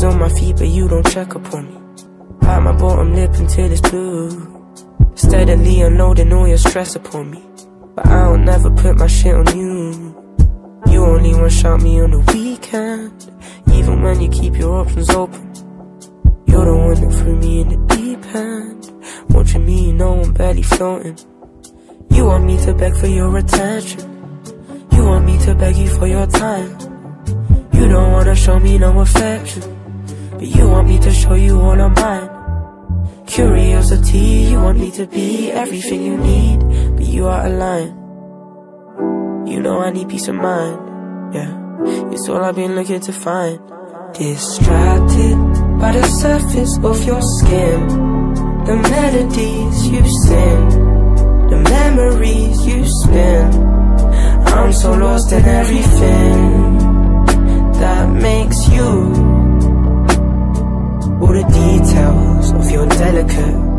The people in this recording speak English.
on my feet, but you don't check up on me. Bite my bottom lip until it's blue. Steadily unloading all your stress upon me, but I don't never put my shit on you. You only one shout me on the weekend, even when you keep your options open. You're the one that threw me in the deep end. Watching me, you know I'm barely floating. You want me to beg for your attention, you want me to beg you for your time. You don't wanna show me no affection, but you want me to show you all of mine. Curiosity, you want me to be everything you need, but you are a line. You know I need peace of mind, yeah. It's all I've been looking to find. Distracted by the surface of your skin, the melodies you sing, the memories you spin. I'm so lost in everything that makes you. All the details of your delicate